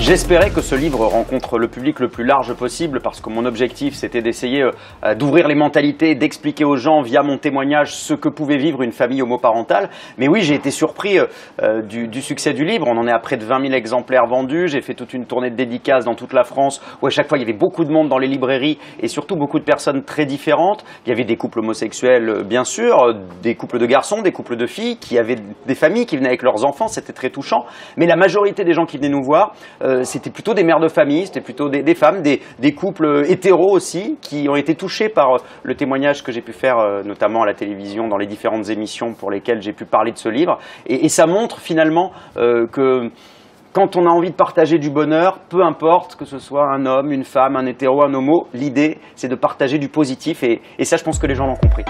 J'espérais que ce livre rencontre le public le plus large possible parce que mon objectif c'était d'essayer d'ouvrir les mentalités, d'expliquer aux gens via mon témoignage ce que pouvait vivre une famille homoparentale. Mais oui, j'ai été surpris du succès du livre. On en est à près de 20 000 exemplaires vendus. J'ai fait toute une tournée de dédicaces dans toute la France où à chaque fois il y avait beaucoup de monde dans les librairies et surtout beaucoup de personnes très différentes. Il y avait des couples homosexuels bien sûr, des couples de garçons, des couples de filles, qui avaient des familles qui venaient avec leurs enfants, c'était très touchant. Mais la majorité des gens qui venaient nous voir, c'était plutôt des mères de famille, c'était plutôt des femmes, des couples hétéros aussi, qui ont été touchés par le témoignage que j'ai pu faire, notamment à la télévision, dans les différentes émissions pour lesquelles j'ai pu parler de ce livre. Et ça montre finalement que quand on a envie de partager du bonheur, peu importe que ce soit un homme, une femme, un hétéro, un homo, l'idée c'est de partager du positif et ça je pense que les gens l'ont compris.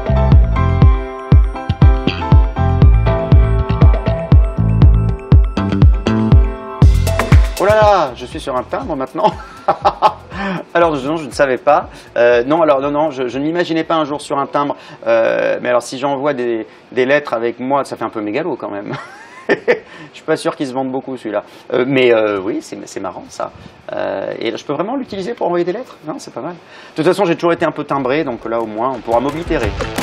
Oh là là, je suis sur un timbre maintenant. Alors non, je ne savais pas. Non, je ne m'imaginais pas un jour sur un timbre. Mais alors si j'envoie des lettres avec moi, ça fait un peu mégalo quand même. Je suis pas sûr qu'il se vende beaucoup celui-là. Mais oui, c'est marrant ça. Et je peux vraiment l'utiliser pour envoyer des lettres? Non, c'est pas mal. De toute façon, j'ai toujours été un peu timbré, donc là au moins on pourra m'oblitérer.